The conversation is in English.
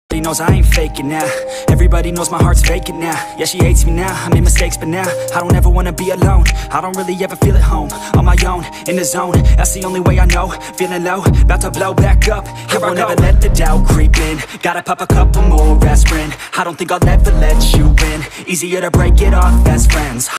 Everybody knows I ain't faking now. Everybody knows my heart's vacant now. Yeah, she hates me now, I made mistakes but now I don't ever wanna be alone. I don't really ever feel at home. On my own, in the zone, that's the only way I know. Feeling low, about to blow back up. Here I won't ever let the doubt creep in. Gotta pop a couple more aspirin. I don't think I'll ever let you in. Easier to break it off best friends.